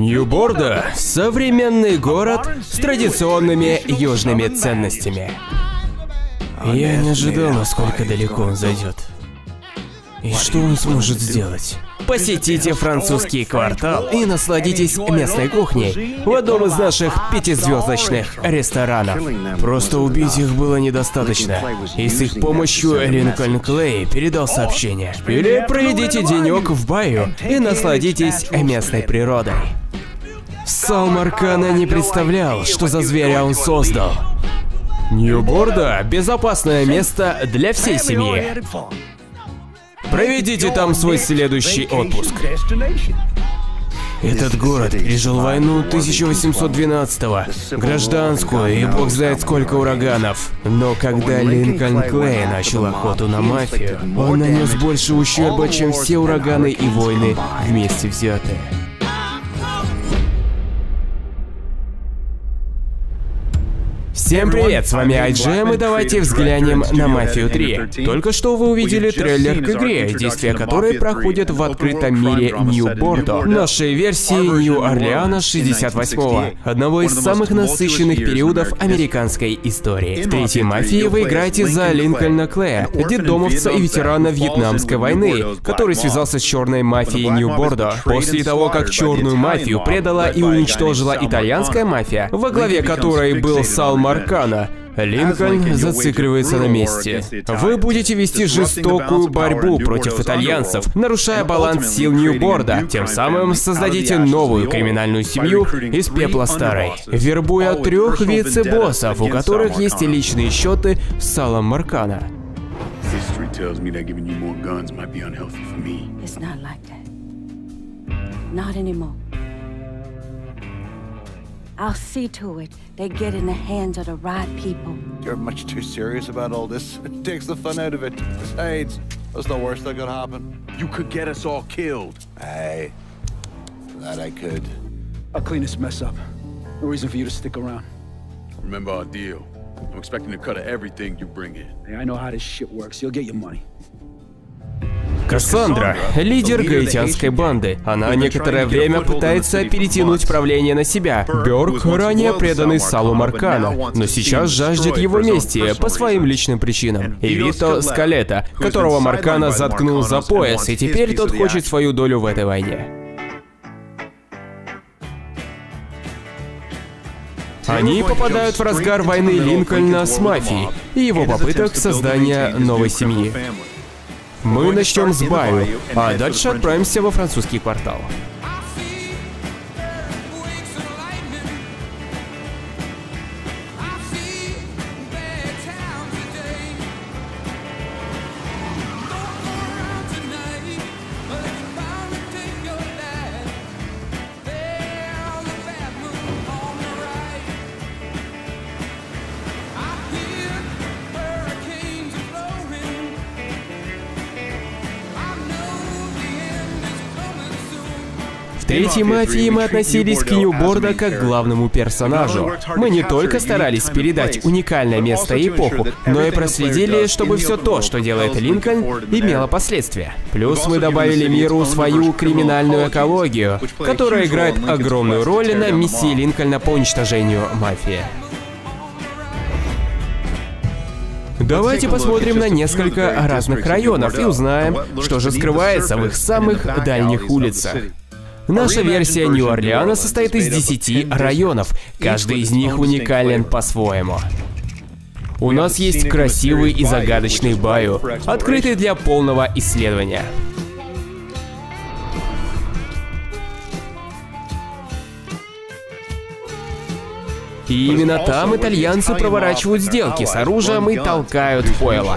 Нью-Бордо – современный город с традиционными южными ценностями. Я не ожидал, насколько далеко он зайдет. И что он сможет сделать? Посетите французский квартал и насладитесь местной кухней в одном из наших 5-звездочных ресторанов. Просто убить их было недостаточно, и с их помощью Линкольн Клей передал сообщение. Или проведите денек в Байю и насладитесь местной природой. Сал Маркана не представлял, что за зверя он создал. Нью-Бордо – безопасное место для всей семьи. Проведите там свой следующий отпуск. Этот город пережил войну 1812-го, гражданскую и бог знает сколько ураганов. Но когда Линкольн Клей начал охоту на мафию, он нанес больше ущерба, чем все ураганы и войны вместе взятые. Всем привет, с вами IGM, и давайте взглянем на Мафию 3. Только что вы увидели трейлер к игре, действие которой проходит в открытом мире Нью-Бордо, нашей версии Нью-Орлеана 68-го, одного из самых насыщенных периодов американской истории. В третьей Мафии вы играете за Линкольна Клея, детдомовца и ветерана Вьетнамской войны, который связался с черной мафией Нью-Бордо. После того, как черную мафию предала и уничтожила итальянская мафия, во главе которой был Сал Маркана, Линкольн зацикливается на месте. Вы будете вести жестокую борьбу против итальянцев, нарушая баланс сил Нью-Бордо, тем самым создадите новую криминальную семью из пепла старой, вербуя 3 вице-боссов, у которых есть личные счеты с Салом Маркана. I'll see to it they get in the hands of the right people. You're much too serious about all this. It takes the fun out of it. Besides, what's the worst that could happen? You could get us all killed. Aye, that I could. I'll clean this mess up. No reason for you to stick around. Remember our deal. I'm expecting a cut of everything you bring in. Hey, I know how this shit works. You'll get your money. Кассандра – лидер гаитянской банды. Она некоторое время пытается перетянуть правление на себя. Бёрк, ранее преданный Салу Маркана, но сейчас жаждет его мести по своим личным причинам. И Вито Скалета, которого Маркана заткнул за пояс, и теперь тот хочет свою долю в этой войне. Они попадают в разгар войны Линкольна с мафией и его попыток создания новой семьи. Мы начнем с Байю, а дальше отправимся во французский квартал. В третьей Мафии мы относились к Нью-Бордо как к главному персонажу. Мы не только старались передать уникальное место и эпоху, но и проследили, чтобы все то, что делает Линкольн, имело последствия. Плюс мы добавили миру свою криминальную экологию, которая играет огромную роль на миссии Линкольна по уничтожению мафии. Давайте посмотрим на несколько разных районов и узнаем, что же скрывается в их самых дальних улицах. Наша версия Нью-Орлеана состоит из 10 районов, каждый из них уникален по-своему. У нас есть красивый и загадочный Байю, открытый для полного исследования. И именно там итальянцы проворачивают сделки с оружием и толкают пойло.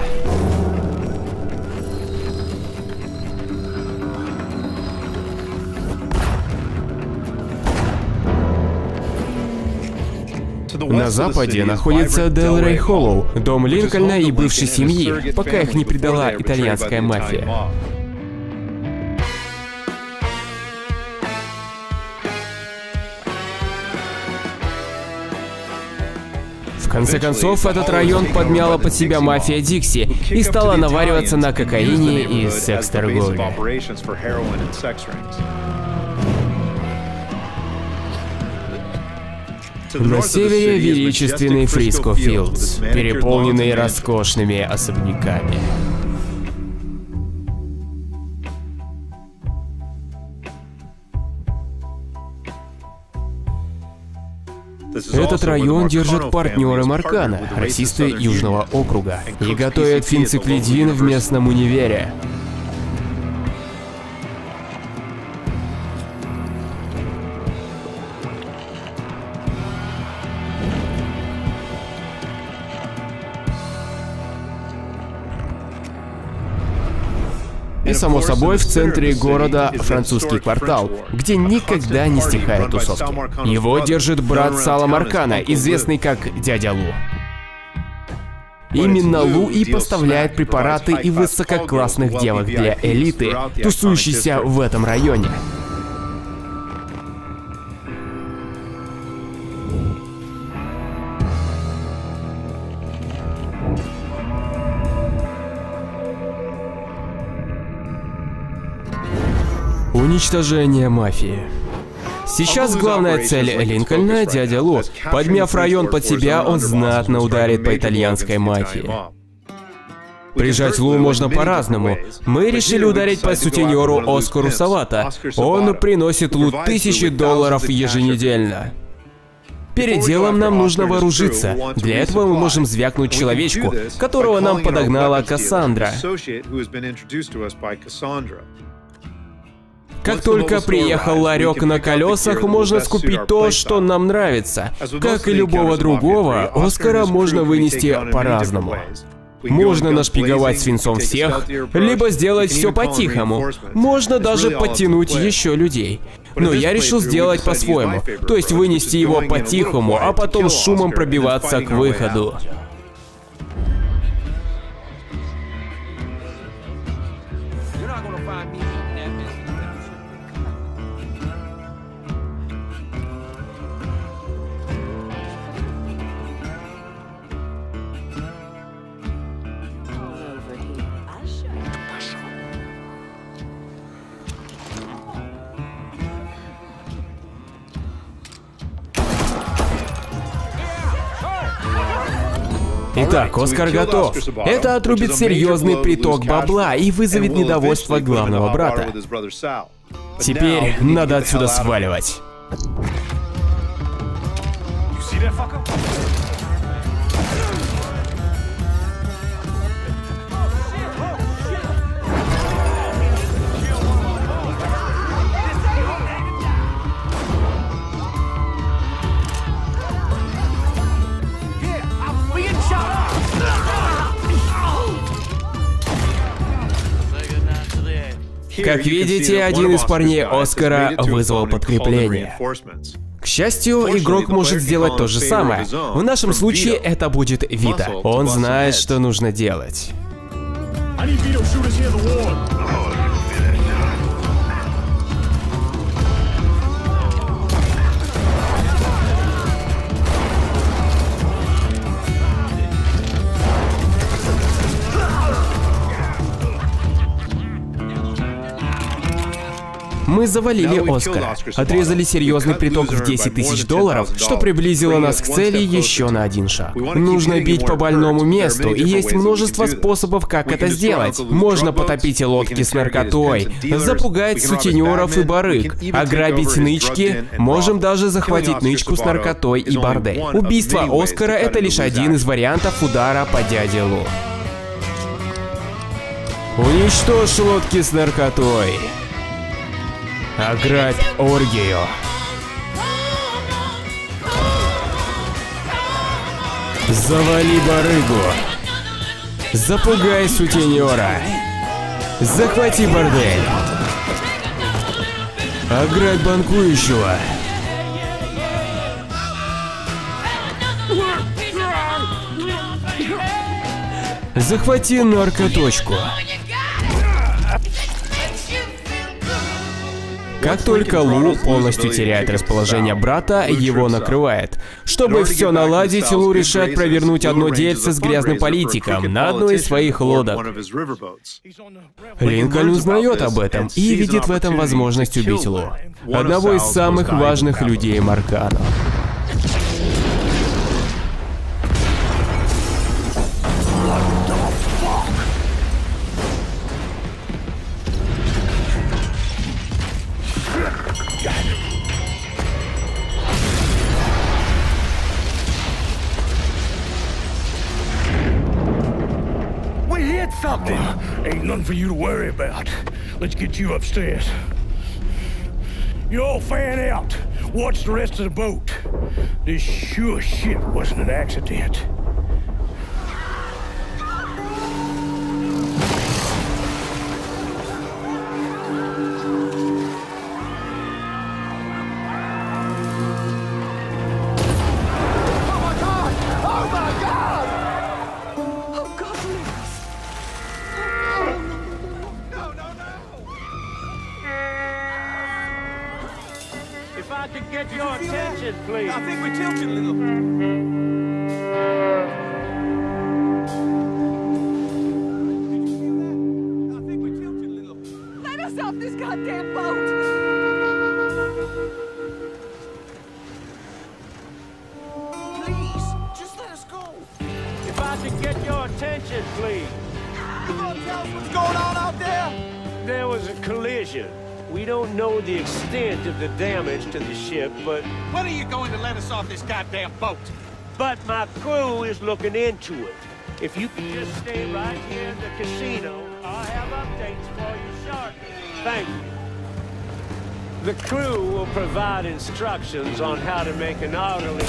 На западе находится Делрей Холлоу, дом Линкольна и бывшей семьи, пока их не предала итальянская мафия. В конце концов, этот район подмяла под себя мафия Дикси и стала навариваться на кокаине и секс-торговле. На севере величественный Фриско Филдс, переполненный роскошными особняками. Этот район держат партнеры Маркана, расисты Южного округа, и готовят фенциклидин в местном универе. И, само собой, в центре города французский квартал, где никогда не стихают тусовки. Его держит брат Сала Маркана, известный как Дядя Лу. Именно Лу и поставляет препараты и высококлассных девок для элиты, тусующейся в этом районе. Уничтожение мафии. Сейчас главная цель Линкольна — Дядя Лу. Подмяв район под себя, он знатно ударит по итальянской мафии. Прижать Лу можно по-разному. Мы решили ударить по сутенеру Оскару Савато. Он приносит Лу $1000 еженедельно. Перед делом нам нужно вооружиться. Для этого мы можем звякнуть человечку, которого нам подогнала Кассандра. Как только приехал ларек на колесах, можно скупить то, что нам нравится. Как и любого другого, Оскара можно вынести по-разному. Можно нашпиговать свинцом всех, либо сделать все по-тихому. Можно даже подтянуть еще людей. Но я решил сделать по-своему, то есть вынести его по-тихому, а потом с шумом пробиваться к выходу. Итак, Оскар готов. Это отрубит серьезный приток бабла и вызовет недовольство главного брата. Теперь надо отсюда сваливать. Как видите, один из парней Оскара вызвал подкрепление. К счастью, игрок может сделать то же самое. В нашем случае это будет Вита. Он знает, что нужно делать. Мы завалили Оскара, отрезали серьезный приток в $10 000, что приблизило нас к цели еще на один шаг. Нужно бить по больному месту, и есть множество способов, как это сделать. Можно потопить лодки с наркотой, запугать сутенеров и барыг, ограбить нычки, можем даже захватить нычку с наркотой и бордель. Убийство Оскара — это лишь один из вариантов удара по Дяде Лу. Уничтожь лодки с наркотой. Ограбь оргию. Завали барыгу. Запугай сутенера. Захвати бордель. Ограбь банкующего. Захвати наркоточку. Как только Лу полностью теряет расположение брата, его накрывает. Чтобы все наладить, Лу решает провернуть одно дельце с грязным политиком на одной из своих лодок. Линкольн узнает об этом и видит в этом возможность убить Лу, одного из самых важных людей Маркана. something. Ain't nothing for you to worry about. Let's get you upstairs. You all fan out. Watch the rest of the boat. This sure shit wasn't an accident. If I could get your attention, please. I think we're tilted a little. Let us off this goddamn boat! Please, just let us go. If I could get your attention, please. You gonna tell us what's going on out there? There was a collision. We don't know the extent of the damage to the ship, but... When are you going to let us off this goddamn boat? But my crew is looking into it. If you could just stay right here in the casino, I'll have updates for you shortly. Thank you. The crew will provide instructions on how to make an orderly...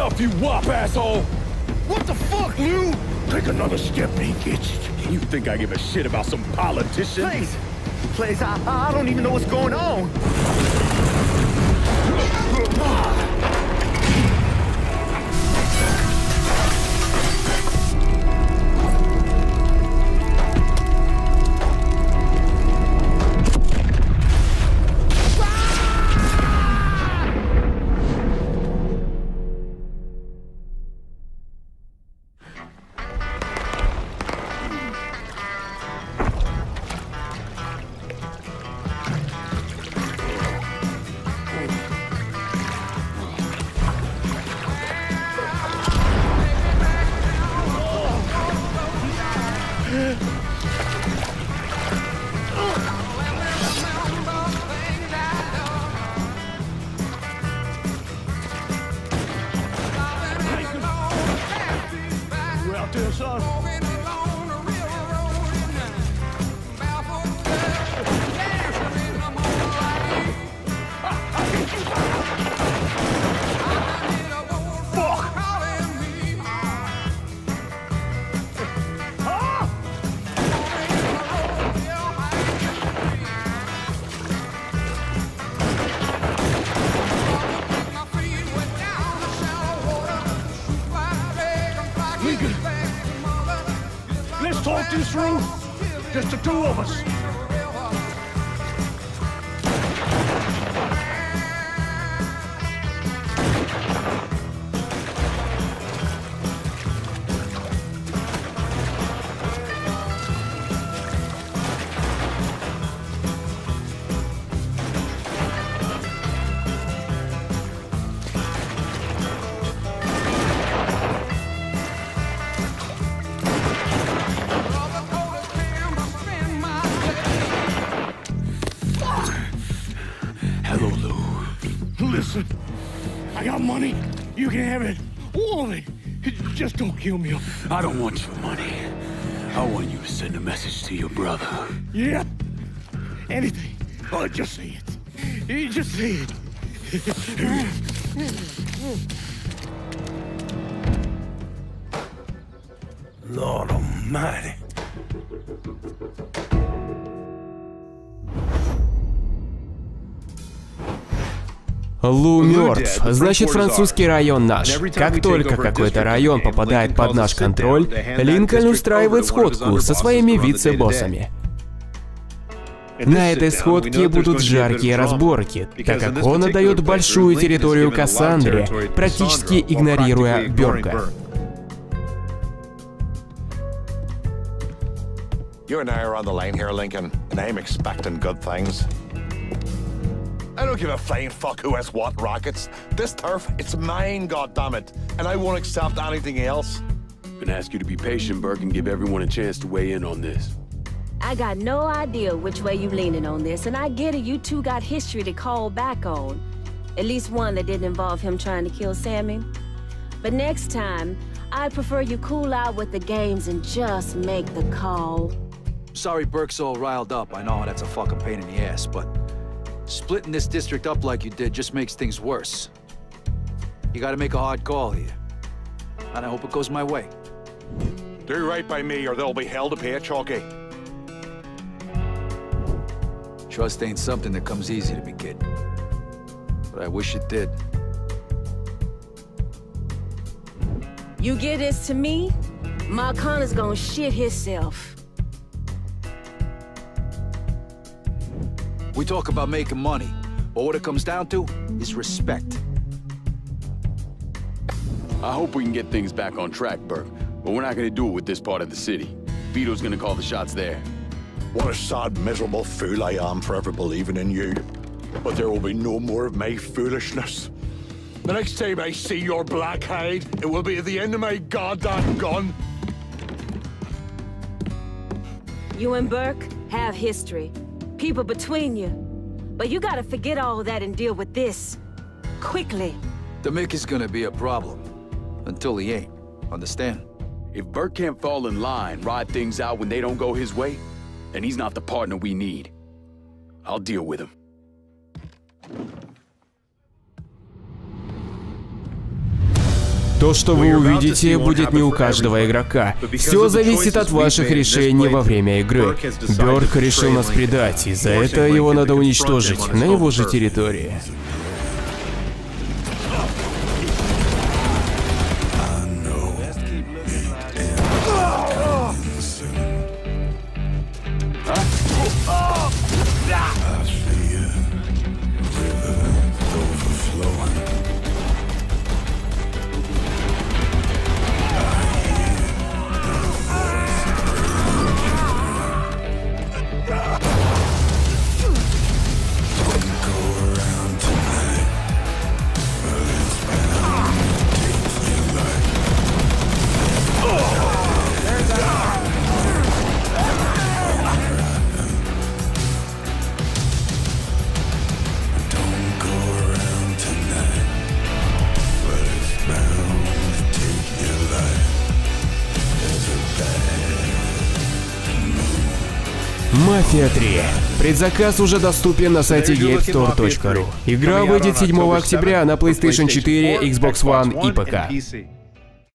stuff, you wop asshole! What the fuck, Lou? Take another step and he gets it. You think I give a shit about some politician? Please, I don't even know what's going on. Let's talk this through. Just the two of us. Listen, I got money. You can have it. All of it. Just don't kill me. I don't want your money. I want you to send a message to your brother. Yeah? Anything. Oh, just say it. Just say it. Lord Almighty. Лу мертв, значит французский район наш. Как только какой-то район попадает под наш контроль, Линкольн устраивает сходку со своими вице-боссами. На этой сходке будут жаркие разборки, так как он отдает большую территорию Кассандре, практически игнорируя Бёрка. You and I are on the line here, Lincoln, and I'm expecting good things. I don't give a flying fuck who has what rockets. This turf, it's mine, goddammit, and I won't accept anything else. I'm gonna ask you to be patient, Burke, and give everyone a chance to weigh in on this. I got no idea which way you leaning on this, and I get it, you two got history to call back on. At least one that didn't involve him trying to kill Sammy. But next time, I'd prefer you cool out with the games and just make the call. Sorry Burke's all riled up. I know that's a fucking pain in the ass, but splitting this district up like you did just makes things worse. You gotta make a hard call here. And I hope it goes my way. Do right by me or there'll be hell to pay, Chalky. Trust ain't something that comes easy to me, kid. But I wish it did. You give this to me, Ma Connor's gonna shit himself. We talk about making money, but what it comes down to is respect. I hope we can get things back on track, Burke, but we're not gonna do it with this part of the city. Vito's gonna call the shots there. What a sad, miserable fool I am for ever believing in you. But there will be no more of my foolishness. The next time I see your black hide, it will be at the end of my goddamn gun. You and Burke have history. People between you. But you gotta forget all that and deal with this. Quickly. The Mick is gonna be a problem. Until he ain't. Understand? If Burke can't fall in line, ride things out when they don't go his way, then he's not the partner we need. I'll deal with him. То, что вы увидите, будет не у каждого игрока. Все зависит от ваших решений во время игры. Бёрк решил нас предать, и за это его надо уничтожить на его же территории. Мафия 3. Предзаказ уже доступен на сайте GameStore.ru. Игра выйдет 7 октября на PlayStation 4, Xbox One и ПК.